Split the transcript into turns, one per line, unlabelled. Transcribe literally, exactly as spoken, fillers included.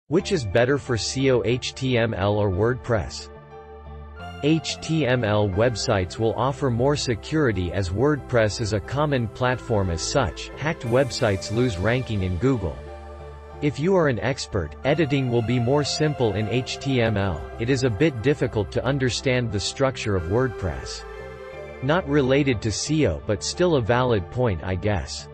Which is better for S E O, H T M L or WordPress? H T M L websites will offer more security as WordPress is a common platform. As such, hacked websites lose ranking in Google. If you are an expert, editing will be more simple in H T M L. It is a bit difficult to understand the structure of WordPress. Not related to S E O, but still a valid point, I guess.